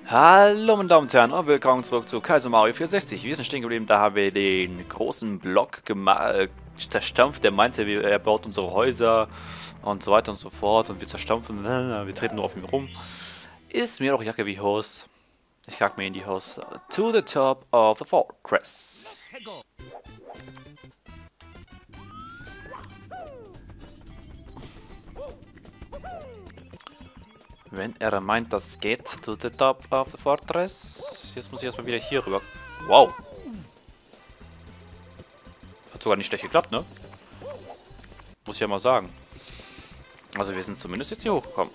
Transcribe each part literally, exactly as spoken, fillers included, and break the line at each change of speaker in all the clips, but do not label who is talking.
Hallo meine Damen und Herren und willkommen zurück zu Kaiser Mario vierundsechzig. Wir sind stehen geblieben, da haben wir den großen Block äh, zerstampft, der meinte, er baut unsere Häuser und so weiter und so fort und wir zerstampfen, wir treten nur auf ihn rum. Ist mir doch Jacke wie Hose. Ich kack mir in die Hose. To the top of the fortress. Wenn er meint, das geht, to the top of the fortress. Jetzt muss ich erstmal wieder hier rüber. Wow. Hat sogar nicht schlecht geklappt, ne? Muss ich ja mal sagen. Also wir sind zumindest jetzt hier hochgekommen.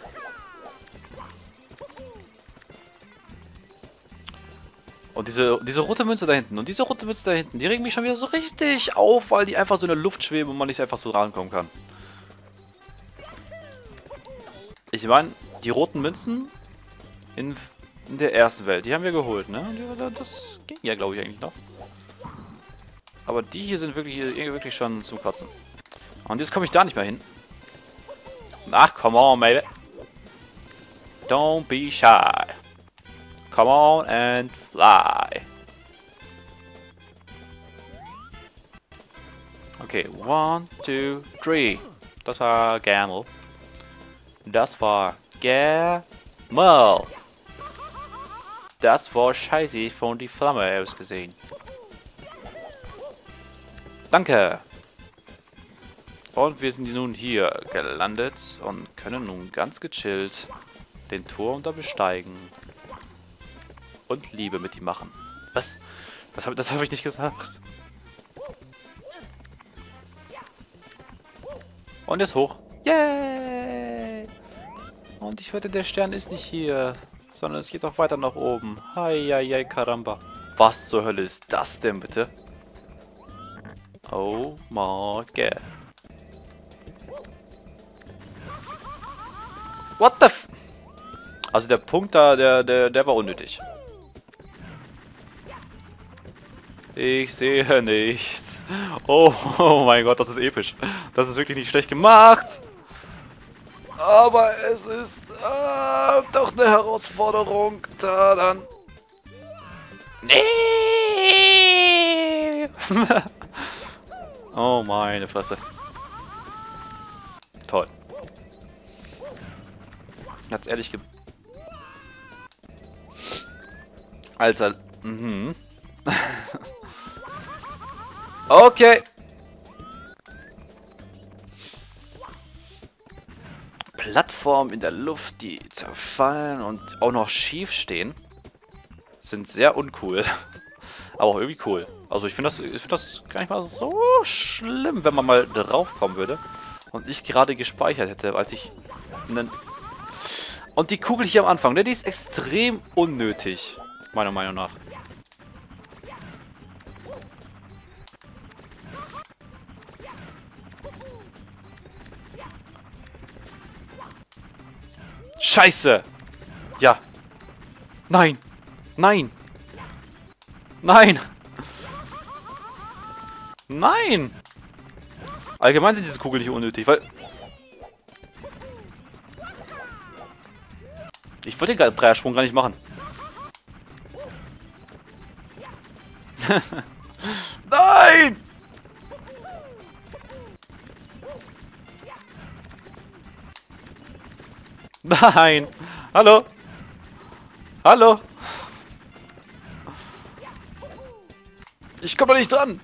Und diese, diese rote Münze da hinten und diese rote Münze da hinten, die regen mich schon wieder so richtig auf, weil die einfach so in der Luft schweben und man nicht einfach so rankommen kann. Ich meine, die roten Münzen in, in der ersten Welt, die haben wir geholt, ne? Das ging ja, glaube ich, eigentlich noch. Aber die hier sind wirklich, wirklich schon zum Kotzen. Und jetzt komme ich da nicht mehr hin. Ach, come on, baby. Don't be shy. Come on and fly. Okay, one, two, three. Das war Gamel. Das war Gamel. Das war scheiße von die Flamme aus gesehen. Danke. Und wir sind nun hier gelandet und können nun ganz gechillt den Turm da besteigen. Und Liebe mit ihm machen. Was? Das habe das hab ich nicht gesagt. Und jetzt hoch. Yay! Und ich wette, der Stern ist nicht hier, sondern es geht doch weiter nach oben. Heieiei, Karamba. Was zur Hölle ist das denn bitte? Oh my god. What the f... Also der Punkt da, der, der, der war unnötig. Ich sehe nichts. Oh, oh mein Gott, das ist episch. Das ist wirklich nicht schlecht gemacht. Aber es ist äh, doch eine Herausforderung. Da dann. Nee. Oh meine Fresse. Toll. Ganz ehrlich ge... Alter. Mhm. Okay. Plattformen in der Luft, die zerfallen und auch noch schief stehen, sind sehr uncool. Aber auch irgendwie cool. Also ich finde das, ich finde das gar nicht mal so schlimm, wenn man mal drauf kommen würde. Und ich gerade gespeichert hätte, als ich... Einen und die Kugel hier am Anfang, ne, die ist extrem unnötig. Meiner Meinung nach. Scheiße! Ja. Nein! Nein! Nein! Nein! Allgemein sind diese Kugeln nicht unnötig, weil... Ich wollte den Dreiersprung gar nicht machen. Nein! Nein! Hallo! Hallo! Ich komme da nicht dran!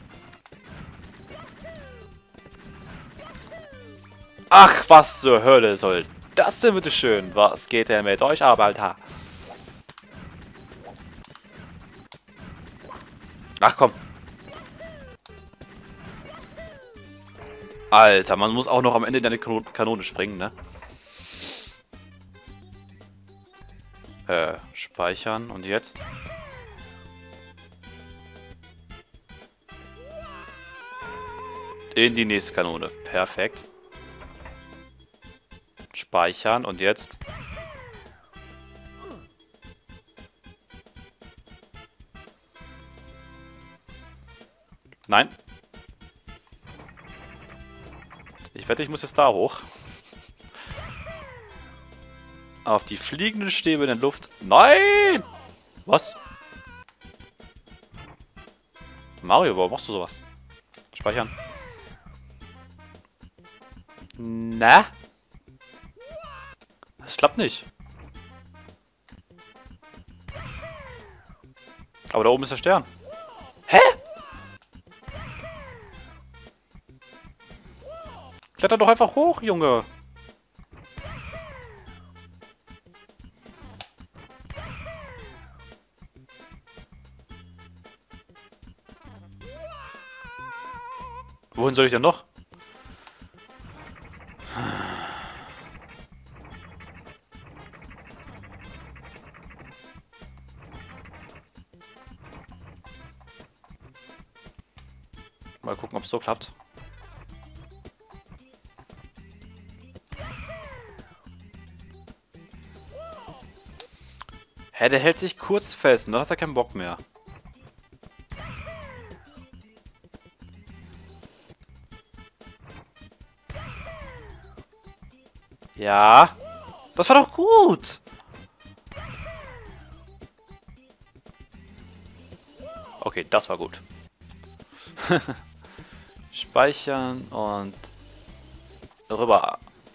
Ach, was zur Hölle soll das denn bitte schön? Was geht denn mit euch ab, Alter? Ach komm. Alter, man muss auch noch am Ende in eine Kanone springen, ne? Äh, speichern. Und jetzt? In die nächste Kanone. Perfekt. Speichern. Und jetzt? Nein. Ich wette, ich muss jetzt da hoch. auf die fliegenden Stäbe in der Luft. Nein! Was? Mario, warum machst du sowas? Speichern. Na? Das klappt nicht. Aber da oben ist der Stern. Hä? Kletter doch einfach hoch, Junge. Wohin soll ich denn noch? Mal gucken, ob es so klappt. Hä, der hält sich kurz fest und dann hat er keinen Bock mehr. Ja, das war doch gut. Okay, das war gut. Speichern und rüber.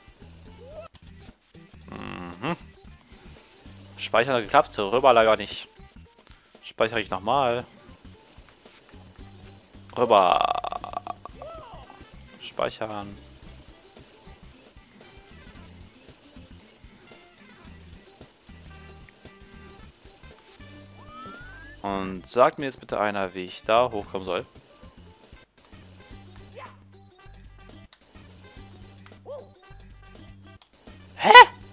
Mhm. Speichern hat geklappt, rüber leider nicht. Speichere ich nochmal. Rüber. Speichern. Und sagt mir jetzt bitte einer, wie ich da hochkommen soll. Hä?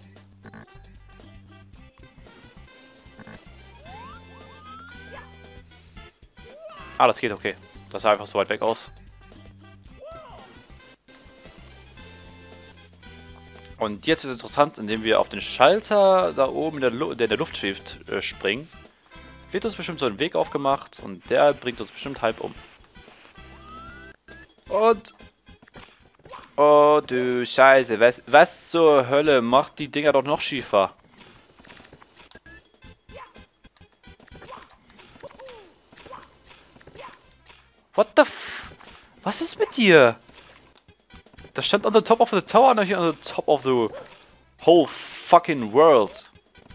Ah, das geht okay. Das sah einfach so weit weg aus. Und jetzt wird es interessant, indem wir auf den Schalter da oben, der, Lu der in der Luft schwebt, äh, springen. Wird uns bestimmt so ein Weg aufgemacht und der bringt uns bestimmt halb um. Und... Oh du Scheiße, was, was zur Hölle macht die Dinger doch noch schiefer? What the f... Was ist mit dir? Das stand on the top of the tower, nicht on the top of the whole fucking world.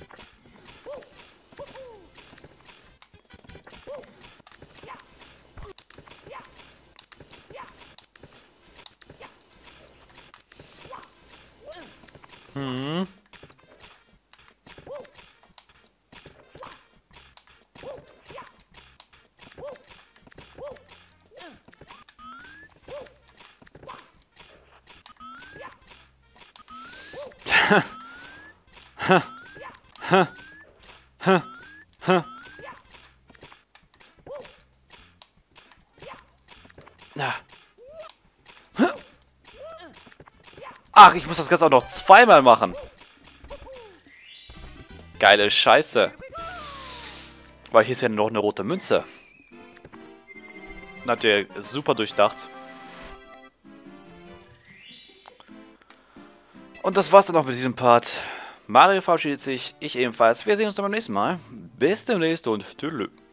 Hm. Ach, ich muss das Ganze auch noch zweimal machen. Geile Scheiße. Weil hier ist ja noch eine rote Münze. Habt ihr super durchdacht. Und das war's dann auch mit diesem Part. Mario verabschiedet sich, ich ebenfalls. Wir sehen uns dann beim nächsten Mal. Bis demnächst und tschüss.